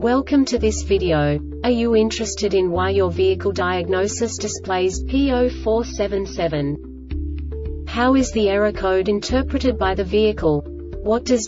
Welcome to this video. Are you interested in why your vehicle diagnosis displays P0477? How is the error code interpreted by the vehicle? What does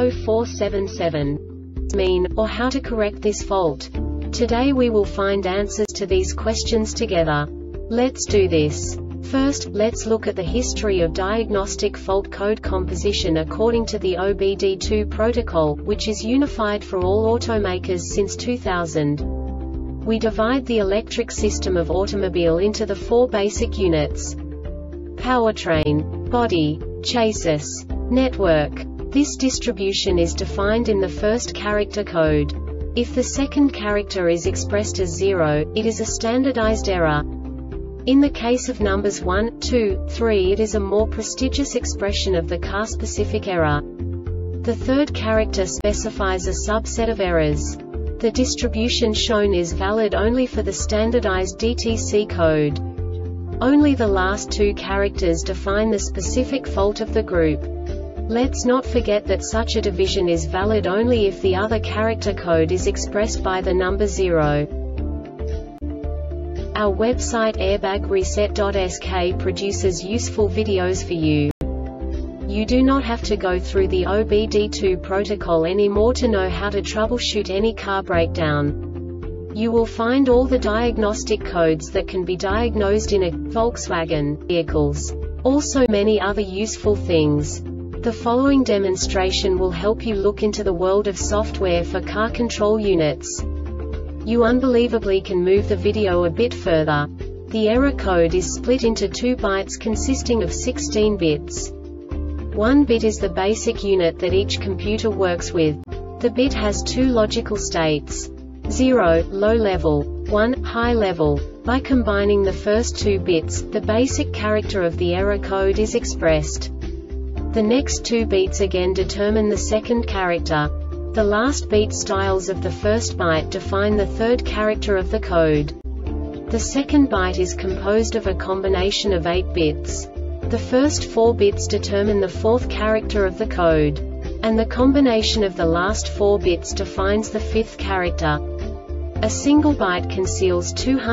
P0477 mean, or how to correct this fault? Today we will find answers to these questions together. Let's do this. First, let's look at the history of diagnostic fault code composition according to the OBD2 protocol, which is unified for all automakers since 2000. We divide the electric system of automobile into the four basic units: powertrain, body, chassis, network. This distribution is defined in the first character code. If the second character is expressed as 0, it is a standardized error. In the case of numbers 1, 2, 3, it is a more prestigious expression of the car-specific error. The third character specifies a subset of errors. The distribution shown is valid only for the standardized DTC code. Only the last two characters define the specific fault of the group. Let's not forget that such a division is valid only if the other character code is expressed by the number 0. Our website airbagreset.sk produces useful videos for you. You do not have to go through the OBD2 protocol anymore to know how to troubleshoot any car breakdown. You will find all the diagnostic codes that can be diagnosed in a Volkswagen vehicles. Also many other useful things. The following demonstration will help you look into the world of software for car control units. You unbelievably can move the video a bit further. The error code is split into 2 bytes consisting of 16 bits. 1 bit is the basic unit that each computer works with. The bit has 2 logical states: 0, low level, 1, high level. By combining the first 2 bits, the basic character of the error code is expressed. The next 2 beats again determine the second character. The last beat styles of the first byte define the third character of the code. The second byte is composed of a combination of 8 bits. The first 4 bits determine the fourth character of the code. And the combination of the last 4 bits defines the fifth character. A single byte conceals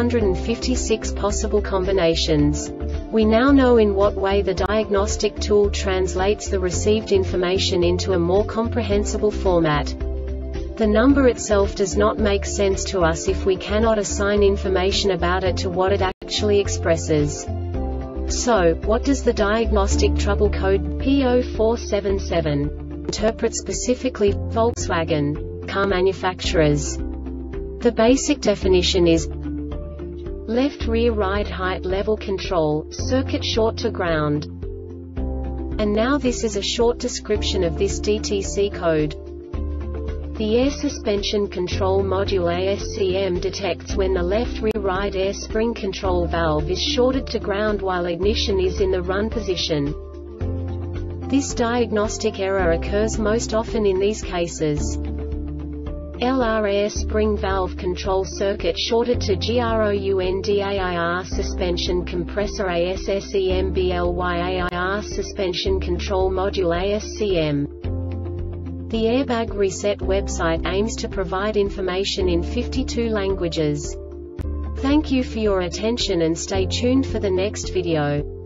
256 possible combinations. We now know in what way the diagnostic tool translates the received information into a more comprehensible format. The number itself does not make sense to us if we cannot assign information about it to what it actually expresses. So, what does the diagnostic trouble code P0477 interpret specifically for Volkswagen car manufacturers? The basic definition is left rear ride height level control, circuit short to ground. And now this is a short description of this DTC code. The air suspension control module ASCM detects when the left rear ride air spring control valve is shorted to ground while ignition is in the run position. This diagnostic error occurs most often in these cases: LR air spring valve control circuit shorted to GROUNDAIR suspension compressor ASSEMBLYAIR suspension control module ASCM. The Airbag Reset website aims to provide information in 52 languages. Thank you for your attention and stay tuned for the next video.